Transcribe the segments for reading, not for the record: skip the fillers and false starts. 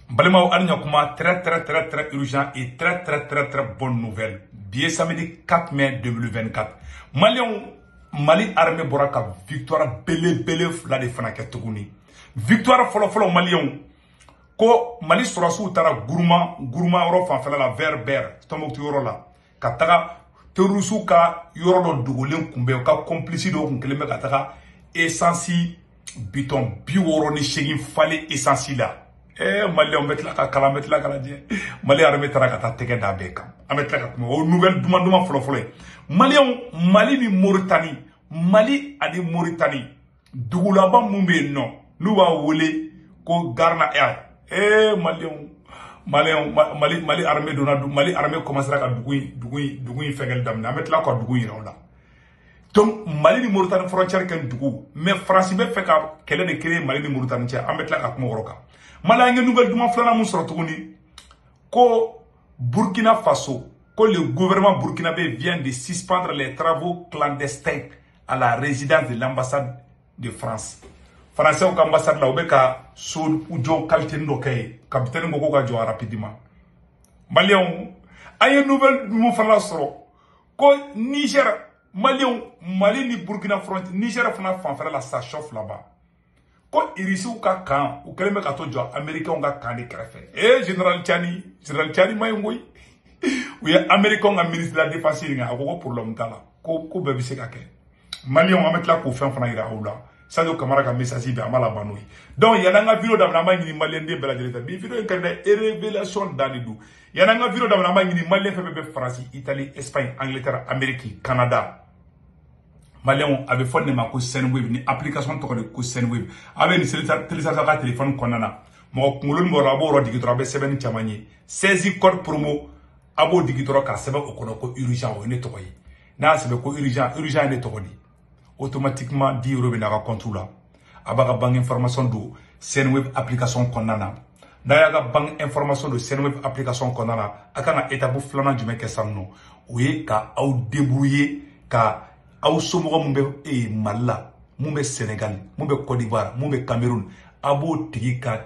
Balima Agnakuma, très urgent et très bonne nouvelle. Bien samedi 4 mai 2024. Mali armée boraka victoire bele fla de fanake tuguni. Victoire folo Malion. Ko Mali surasu tara gourma oro fanfala la vert Tombouctou yoro la. Kataka terusu ka yoro do dugolen kumbe ka complice do kunkeleme kataka essence biton biworo ni shegin fale essence la. Mali on met la kala die. Mali armée tara kata teke da beka. Amet la kuma o nouvelle duma folo. Mali ni Mauritanie. Mali adi Mauritanie. Dugulaba mumbe non. Nous va wole ko garna Mali armée dona Mali armée commencera ka dugui fegel damna. Amet la ko dugui rawla. Donc Mali ni Mauritanie frontière ken dugu. Mais France be feka kele de créer Mali ni Mauritanie tia. Amet la ka kuma woroka. Malangé nouvelle duma flana mun sortuguni ko Burkina Faso, que le gouvernement burkinabé vient de suspendre les travaux clandestins à la résidence de l'ambassade de France. Français au ambassade là obeka sol ujo qualité ndoké capitaine ngoko ka jo rapidement. Malion aye nouvelle duma flana soro ko Niger Mali ni Burkina frontière Niger fana fanfara la ça chauffe là-bas. Ko irisiw ka kan u keleme ka to jɔ américain ka kan de kɛrɛfɛ général Tchani mayengoy u ye américain ka ministre de la défense ɲininka a ko problème t'a la ko bɛɛ bɛ se ka kɛ maliyɛnw an bɛ tila k'o fɛn fana yira aw la Sadio Kamara ka message bɛ an b'a laban n'o ye donc yan'an ka vidéo daminɛ an b'a ɲini maliyɛnden bɛɛ lajɛlen fɛ bi vidéo in ka di dɛ révélation dan de don yan'an ka vidéo daminɛ an b'a ɲini maliyɛn fɛn fɛn bɛ France Italie Espagne Angleterre Amérique Canada Malion avait fait de ma Sendwave ni application toko de Sendwave avec ni télécharger ka téléphone konana mo ngulun mo rabo ro digitro be 7 chamanye 16 code promo abo digitro ka sebe okono ko urgent o ne toko yi na sebe ko urgent ne toko di automatiquement 10 € be na ka compte la abaga bank information do Sendwave application konana na ya ga bank information do Sendwave application konana akana étape flana jume kesanno oui ka au débrouiller ka aw somogo mun bɛ Mali la mun bɛ Sénégal mun bɛ Côte d'Ivoire mun bɛ Cameroun a b'o tigi ka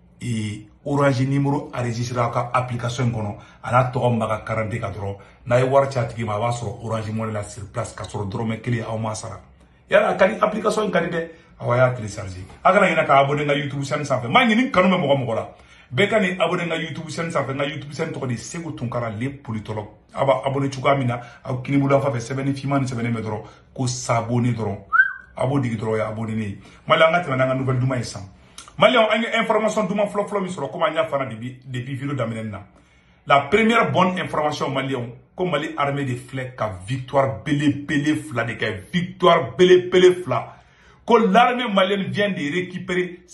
orange numéro enregistré a ka application in kɔnɔ a n'a tɔgɔ ma ka karante ka dɔrɔn n'a ye wari ci a tigi ma a b'a sɔrɔ orange money la sur place ka sɔrɔ dɔrɔmɛ kelen aw ma sara yala a ka di application in ka di dɛ aw y'a télécharger a kana ɲinɛ ka abonné n ka YouTube chaîne sanfɛ maa ɲini kanu bɛ mɔgɔ la bɛɛ ka nin abonné n ka YouTube chaîne sanfɛ n ka YouTube chaîne tɔgɔ de Segu Tunkara le politologue a b'a abonné cogoya min na aw kini bolo aw fɛ sɛbɛnni finman ni sɛbɛnnen bɛ dɔrɔn ko s'abonner dɔrɔn a b'o digi dɔrɔn abonné ne ye Mali an ka tɛmɛ n'an ka nouvelle duman ye san Mali an ye information duman fɔlɔ min sɔrɔ komi an y'a fana depuis vidéo daminɛ na la première bonne information malien ko Mali armée de filɛ ka victoire belebele fila de kɛ victoire belebele fila ko l'armée malienne vient de récupérer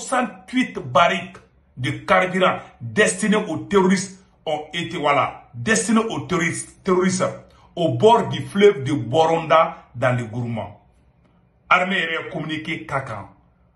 68 barriques de carburant destinés aux terroristes ont été destinés aux terroristes au bord du fleuve de Boronda dans le Gourma. Armée est communiqué kakan.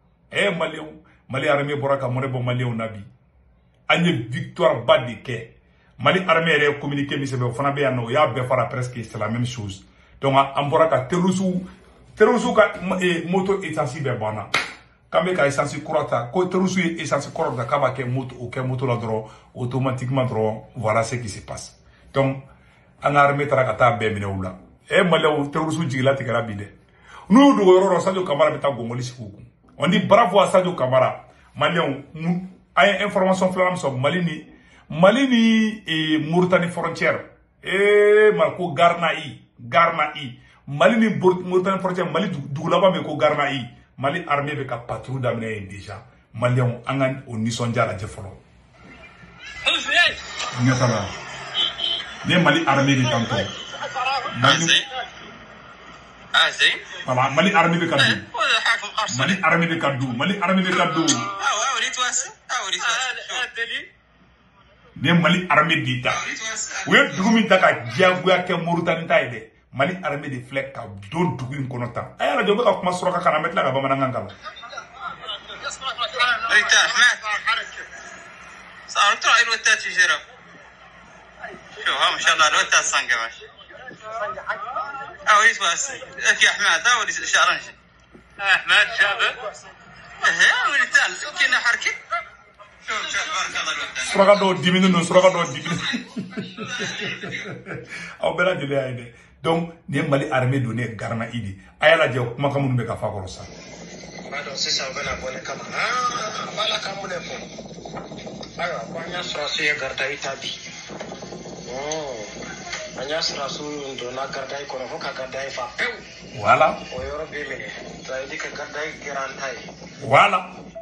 Mali armée boraka monebo Malien nabi. Anye victoire bas de ke. Mali armée est communiqué mais c'est fana be no ya be fara presque c'est la même chose. Donc en boraka terrorisou ka moto essence be bana. Kambe ka essence kurata ko terrorisou essence kurata ka ba ke moto la dro automatiquement dro voilà ce qui se passe. Donc an armée tarakata be minewula Mali terrorisou jigila tigara bide. Nous do yoro Sadio Kamara beta gongoli sikuku. On dit bravo à Sadio Kamara. Maliens, a information flamme sur Mali ni Mauritanie frontière. Malko Garnaï. Mali ni Mauritanie frontière. Mali doulaba me ko Garnaï. Mali armée avec un patrouille d'amener déjà. Maliens, angan au nisonja la jefolo. Nyatala. Ne Mali armée de tanto. Mali armée de kadou. Mali armée de kadou. Ne Mali armée d'État. Oui, dugumi taka diagoya ke Mauritanie taide. Mali armée de flek ka don dugu konota. Aya la jobe ka kuma soroka kana metla ka bamana ngangala. صارت رأي الوتات في جرب شوها ما شاء الله الوتات صنقة ماشي أولي بس يا أحمد أولي شعرنش أحمد شابه أولي تال كنا حركة suraka dɔw diminen don suraka dɔw diminen aw bɛɛ lajɛlen y'a ye dɛ donc nin ye Mali armée don ne ye Garna Idi a y'a lajɛ kumakan minnu bɛ ka fɔ a kɔrɔ sa. B'a dɔn sisan u bɛna bɔ ne kama an b'a la ka mun de fɔ ayiwa ko an y'a sɔrɔsiw ye Gardayi ta bi an y'a sɔrɔsiw donna Gardayi kɔnɔ fo ka Gardayi fa pewu. Voilà. O yɔrɔ bɛ minɛ ça veut dire que Gardayi kɛra an ta ye. Voilà.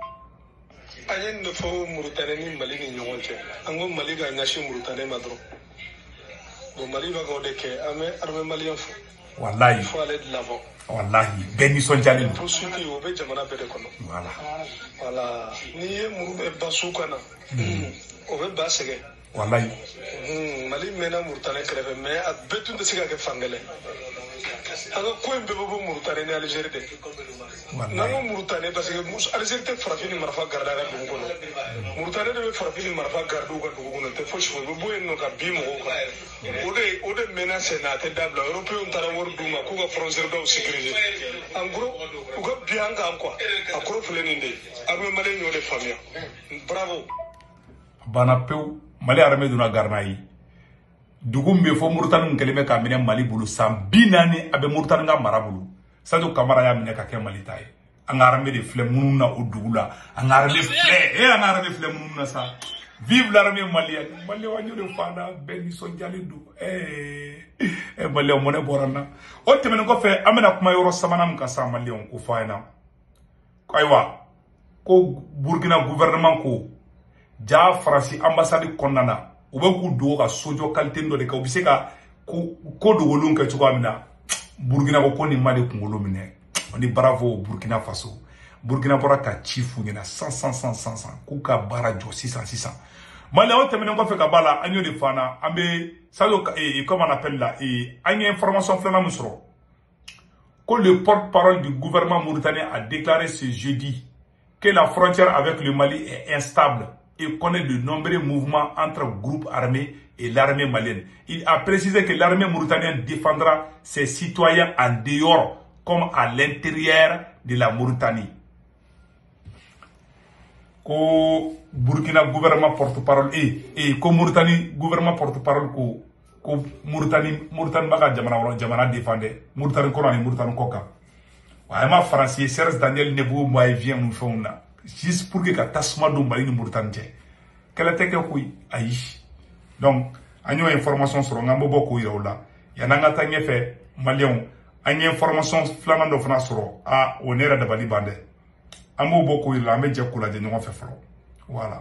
An ye nin de fɔ Muritani ni Mali ni ɲɔgɔn cɛ an ko Mali ka ɲɛsin Muritani ma dɔrɔn bon Mali bɛ k'o de kɛ an bɛ armée malien fo. Wallahi. Fo ale de labɔ. Wallahi bɛɛ nisɔndiyalen don. Poursuite o bɛ jamana bɛɛ de kɔnɔ. Voilà. Voilà n'i ye muru bɛ ba su kana o bɛ ba sɛgɛn. Wallahi. Mali mɛnna Muritani kɛrɛfɛ mais a bɛɛ tun tɛ se ka kɛ fankelen. An ka ko in bɛɛ bɛ bɔ Muritani ni Algérie de. N'an ko Muritani parce que Algérie tɛ farafin ni marifa garder a ka dugu kɔnɔ. Muritani de bɛ farafin ni marifa garder u ka dugu kɔnɔ tɛ fosi fɔ u bɛ bɔ yen nɔ ka bin mɔgɔw kan. O de mɛnna sɛnɛ a tɛ dabila européens taara wari d'u ma k'u ka frontière dɔw sécuriser. En gros u ka bin an kan quoi a kɔrɔ filɛ nin de ye armée malien y'o de faamuya bravo. Banna pewu Mali armée donna Garna yi dugu min bɛ fɔ Muritani kɛlen bɛ k'a minɛ Mali bolo san 40 a bɛ Muritani ka mara bolo Sadio Kamara y'a minɛ ka kɛ Mali ta ye an ka armée de filɛ minnu na o dugu la an ka armée filɛ an ka armée filɛ minnu na sa vive l'armée malienne Maliyɛnw de fana bɛɛ nisɔndiyalen don Maliyɛnw mɔnɛ bɔra n na o tɛmɛnen kɔfɛ an bɛna kuma yɔrɔ sabanan min kan sa Maliyɛnw o fɔ an ɲɛna ayiwa ko Burkina gouvernement ko ja Faransi ambassade kɔnɔna na u bɛ k'u dogo ka sojɔ qualité dɔ de kɛ u bɛ se ka ko dogolenw kɛ cogoya min na Burkina ko nin ma de kunkolo minɛ ni bravo Burkina Faso Burkina bɔra ka ci f'u ɲɛna san k'u ka baara jɔ sisan Maliyɛnw tɛmɛnen kɔfɛ ka b'a la an y'o de fɔ an na an bɛ Sadio comme on appelle là an ye information filanan min sɔrɔ ko le porte-parole du gouvernement mauritanien a déclaré ce jeudi que la frontière avec le Mali est instable et connaît de nombreux mouvements entre groupes armés et l'armée malienne. Il a précisé que l'armée mauritanienne défendra ses citoyens en dehors comme à l'intérieur de la Mauritanie. Ko Burkina gouvernement porte-parole ko Mauritanie gouvernement porte-parole ko Mauritanie baka jamana défendre Mauritanie ko ni Mauritanie ko kan. Wa ma français Serge Daniel Nebo moi vient nous faire na juste pour que ka tasma do Mali ni Mauritanie cɛ kɛlɛ tɛ kɛ koyi ayi donc an y'o information sɔrɔ n k'an bɛ bɔ k'o yira o la yan'an ka taa ɲɛfɛ Maliyɛnw an ye information filanan dɔ fana sɔrɔ o ne yɛrɛ dabali ban dɛ an b'o bɔ k'o yira la an bɛ jɛ k'o lajɛ ɲɔgɔn fɛ fɔlɔ voilà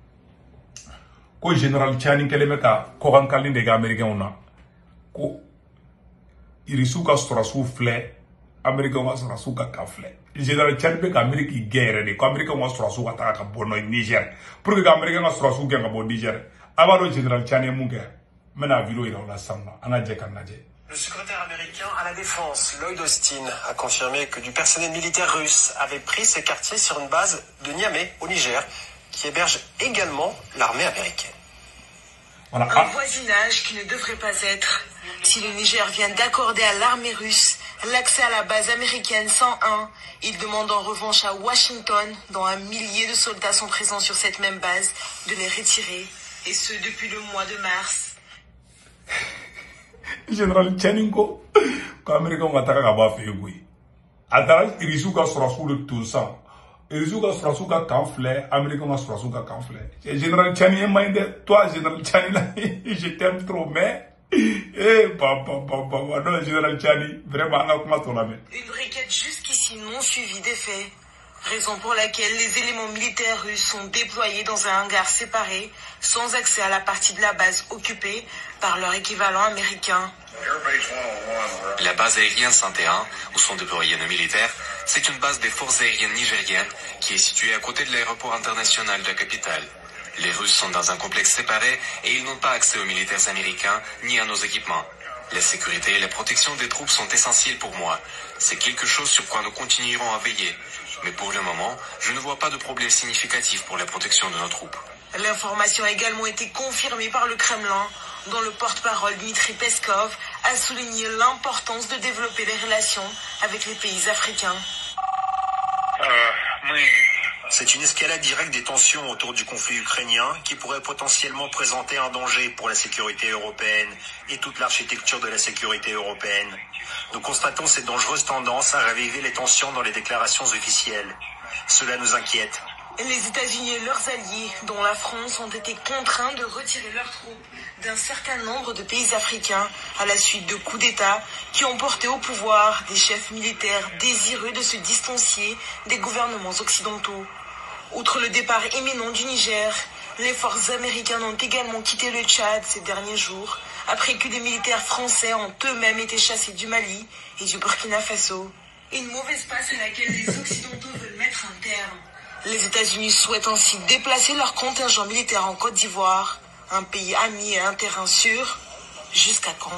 ko général Tiani kɛlen bɛ ka kɔkankali de kɛ américains na ko irisiw ka sɔrɔsiw filɛ américains ka sɔrɔsiw ka kan filɛ général Tiani bɛ ka Amérique gɛn yɛrɛ de ko américains ka sɔrɔsiw ka taga ka bɔ Niger pour que américains ka sɔrɔsiw gɛn ka bɔ Niger a b'a dɔn général Tiani ye mun kɛ n bɛna vidéo yira o la sisan an ka jɛ ka lajɛ. Le secrétaire américain à la Défense, Lloyd Austin, a confirmé que du personnel militaire russe avait pris ses quartiers sur une base de Niamey, au Niger, qui héberge également l'armée américaine. Voilà. Un voisinage qui ne devrait pas être si le Niger vient d'accorder à l'armée russe l'accès à la base américaine 101. Il demande en revanche à Washington, dont 1 millier de soldats sont présents sur cette même base, de les retirer, et ce depuis le mois de mars. Général Tiani ko américain ka taga ka bɔ a fɛ yen koyi a taara irisiw ka sɔrɔsiw de to san irisiw ka sɔrɔsiw ka kan filɛ américain ka sɔrɔsiw ka kan filɛ général Tiani ye man ɲi dɛ toi général Tiani la je t'aime trop mais non général Tiani vraiment an ka kuma tɔ lamɛn. Une requête jusqu'ici non suivie des faits, raison pour laquelle les éléments militaires russes sont déployés dans un hangar séparé, sans accès à la partie de la base occupée par leur équivalent américain. La base aérienne 101, où sont déployés nos militaires, c'est une base des forces aériennes nigériennes qui est située à côté de l'aéroport international de la capitale. Les Russes sont dans un complexe séparé et ils n'ont pas accès aux militaires américains ni à nos équipements. La sécurité et la protection des troupes sont essentielles pour moi. C'est quelque chose sur quoi nous continuerons à veiller. Mais pour le moment, je ne vois pas de problème significatif pour la protection de nos troupes. L'information a également été confirmée par le Kremlin, dont le porte-parole Dmitry Peskov a souligné l'importance de développer les relations avec les pays africains. C'est une escalade directe des tensions autour du conflit ukrainien qui pourrait potentiellement présenter un danger pour la sécurité européenne et toute l'architecture de la sécurité européenne. Nous constatons cette dangereuse tendance à raviver les tensions dans les déclarations officielles. Cela nous inquiète. Les États-Unis et leurs alliés, dont la France, ont été contraints de retirer leurs troupes d'un certain nombre de pays africains à la suite de coups d'État qui ont porté au pouvoir des chefs militaires désireux de se distancier des gouvernements occidentaux. Outre le départ imminent du Niger, les forces américaines ont également quitté le Tchad ces derniers jours, après que des militaires français ont eux-mêmes été chassés du Mali et du Burkina Faso. Une mauvaise passe à laquelle les Occidentaux veulent mettre un terme. Les États-Unis souhaitent ainsi déplacer leur contingent militaire en Côte d'Ivoire, un pays ami et un terrain sûr. Jusqu'à quand?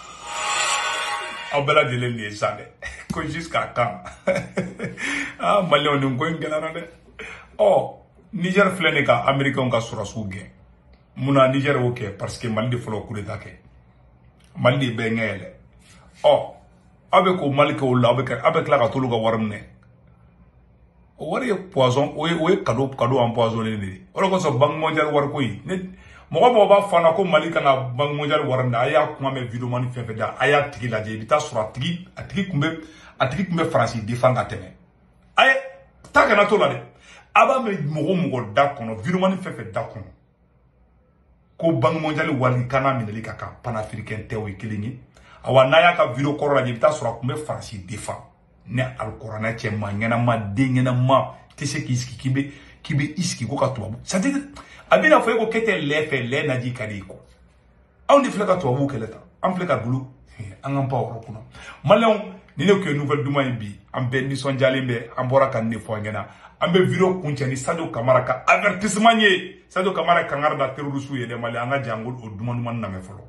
Jusqu'à quand? Ah, Mali, on est oh, Niger fleneka Américain ka surasu gen. Muna Niger ok parce que Mali de folo coup d'état ke. Mali de bengele. Oh, avec au Mali ko la avec la ka tolu ka warmne. O wari poison o cadeau empoisonné ni. O ko so banque mondiale war ko yi. Mo ba fana ko Mali kana banque mondiale warmne aya kuma me vidéo mani fefe da aya tigi la je bita sura tigi atigi kumbe France défend atene. Aye ta kana to la de. Aba me mogo da kono virumani fefe da kono ko banque mondiale wali kana mineli kaka panafricain te o kilingi awa naya ka viro korola jibita sura kumbe France défend ne alcorana che manyana ma dengena ma tese kiski kibe iski ko ka tubabu ça dit abina fo ko kete lefe le naji kadiko on di fleka tubabu keleta am fleka bulu an am pa woro kuno malon ni ne ko nouvelle duma bi am ben ni son jalimbe am bora kan ne fo ngena ambe vidéo kunchani Sadio Camara ka avertissement nye Sadio Camara kangar da terroriste yede mali anga jangol o duma na me folo.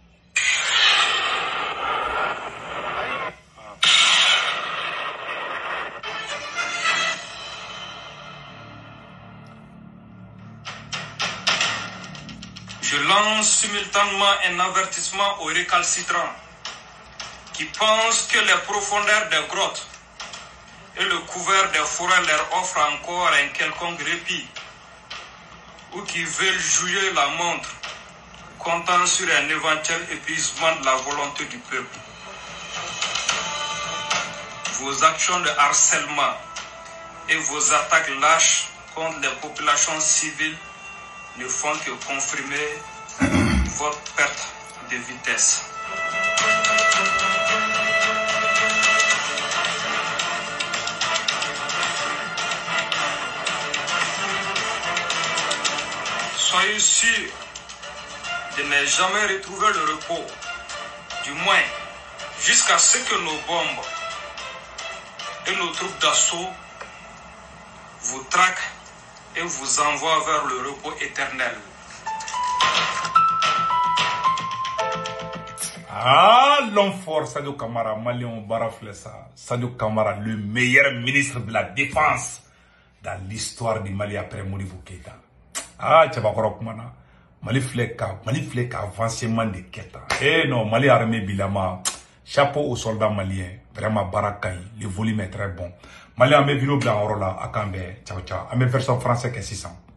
Je lance simultanément un avertissement aux récalcitrants qui pensent que les profondeurs des grottes et le couvert des forêts leur offrent encore un quelconque répit, ou qui veulent jouer la montre, comptant sur un éventuel épuisement de la volonté du peuple. Vos actions de harcèlement et vos attaques lâches contre les populations civiles ne font que confirmer votre perte de vitesse. Soyez sûrs de ne jamais retrouver le repos, du moins jusqu'à ce que nos bombes et nos troupes d'assaut vous traquent et vous envoient vers le repos éternel. Ah, l'homme fort, Sadio Camara, Malien Baraflessa, Sadio Camara, le meilleur ministre de la Défense dans l'histoire du Mali après Modibo Keïta. Ah, tu vas voir comment Mali flek avancement de Keïta. Eh non, Mali armée bilama. Chapeau aux soldats maliens. Vraiment barakaï. Le volume est très bon. Mali armée vino blanc orola. Akambe. Ciao ciao. Amé version française que 600.